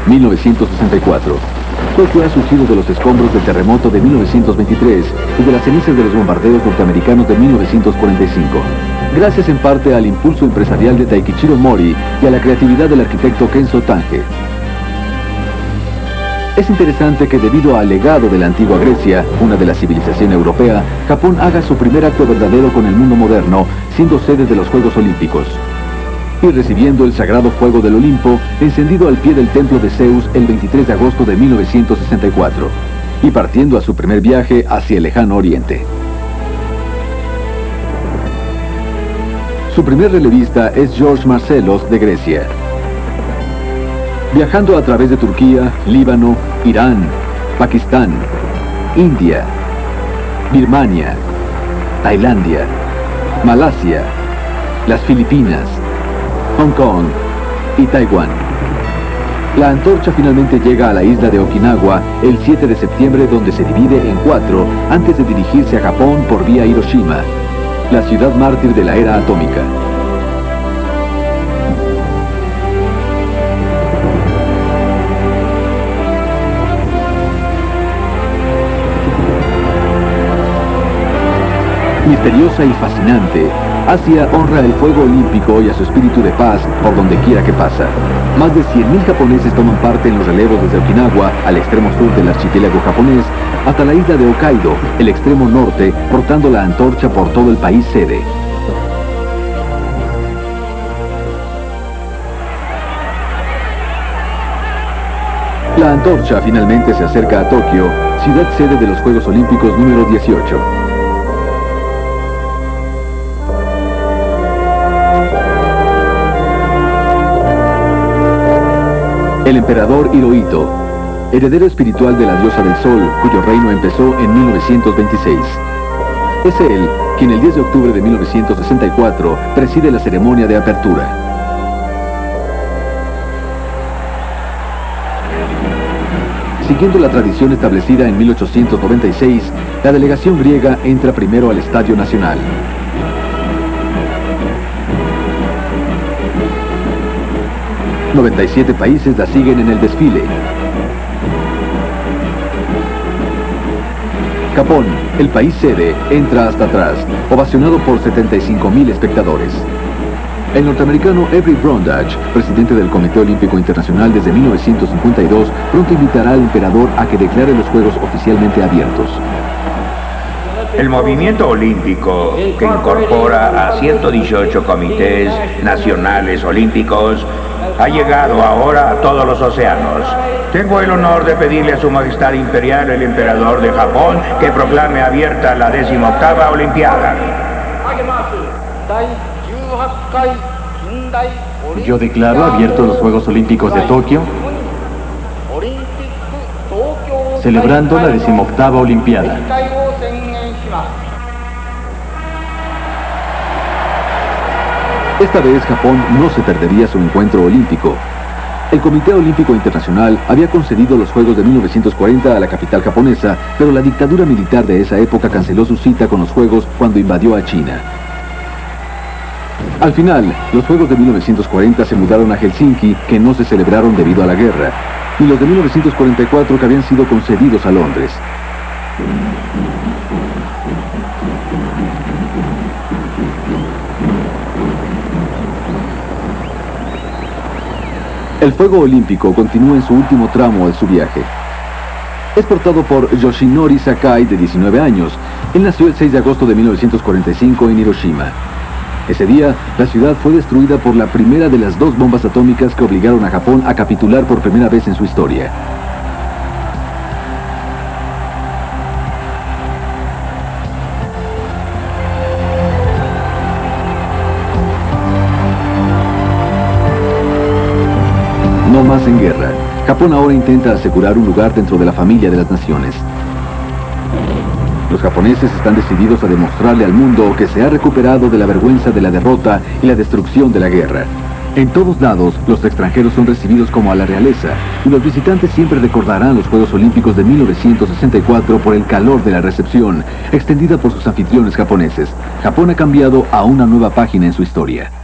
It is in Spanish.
1964. Tokio ha surgido de los escombros del terremoto de 1923 y de las cenizas de los bombardeos norteamericanos de 1945. Gracias en parte al impulso empresarial de Taikichiro Mori y a la creatividad del arquitecto Kenzo Tange. Es interesante que debido al legado de la antigua Grecia, una de la civilización europea, Japón haga su primer acto verdadero con el mundo moderno, siendo sede de los Juegos Olímpicos. Y recibiendo el sagrado fuego del Olimpo, encendido al pie del templo de Zeus el 23 de agosto de 1964, y partiendo a su primer viaje hacia el lejano oriente. Su primer relevista es George Marcelos de Grecia. Viajando a través de Turquía, Líbano, Irán, Pakistán, India, Birmania, Tailandia, Malasia, las Filipinas, Hong Kong y Taiwán. La antorcha finalmente llega a la isla de Okinawa el 7 de septiembre, donde se divide en 4 antes de dirigirse a Japón por vía Hiroshima, la ciudad mártir de la era atómica. Misteriosa y fascinante, Asia honra el fuego olímpico y a su espíritu de paz por donde quiera que pasa. Más de 100.000 japoneses toman parte en los relevos desde Okinawa, al extremo sur del archipiélago japonés, hasta la isla de Hokkaido, el extremo norte, portando la antorcha por todo el país sede. La antorcha finalmente se acerca a Tokio, ciudad sede de los Juegos Olímpicos número 18. El emperador Hirohito, heredero espiritual de la diosa del sol, cuyo reino empezó en 1926. Es él quien el 10 de octubre de 1964 preside la ceremonia de apertura. Siguiendo la tradición establecida en 1896, la delegación griega entra primero al Estadio Nacional. ...97 países la siguen en el desfile. Japón, el país sede, entra hasta atrás, ovacionado por 75.000 espectadores. El norteamericano Avery Brundage, presidente del Comité Olímpico Internacional desde 1952, pronto invitará al emperador a que declare los Juegos oficialmente abiertos. El movimiento olímpico, que incorpora a 118 comités nacionales olímpicos, ha llegado ahora a todos los océanos. Tengo el honor de pedirle a Su Majestad Imperial, el Emperador de Japón, que proclame abierta la 18ª Olimpiada. Yo declaro abiertos los Juegos Olímpicos de Tokio, celebrando la 18ª Olimpiada. Esta vez Japón no se perdería su encuentro olímpico. El Comité Olímpico Internacional había concedido los Juegos de 1940 a la capital japonesa, pero la dictadura militar de esa época canceló su cita con los Juegos cuando invadió a China. Al final, los Juegos de 1940 se mudaron a Helsinki, que no se celebraron debido a la guerra, y los de 1944 que habían sido concedidos a Londres. El fuego olímpico continúa en su último tramo de su viaje. Es portado por Yoshinori Sakai, de 19 años. Él nació el 6 de agosto de 1945 en Hiroshima. Ese día, la ciudad fue destruida por la primera de las 2 bombas atómicas que obligaron a Japón a capitular por primera vez en su historia. No más en guerra. Japón ahora intenta asegurar un lugar dentro de la familia de las naciones. Los japoneses están decididos a demostrarle al mundo que se ha recuperado de la vergüenza de la derrota y la destrucción de la guerra. En todos lados, los extranjeros son recibidos como a la realeza, y los visitantes siempre recordarán los Juegos Olímpicos de 1964 por el calor de la recepción, extendida por sus anfitriones japoneses. Japón ha cambiado a una nueva página en su historia.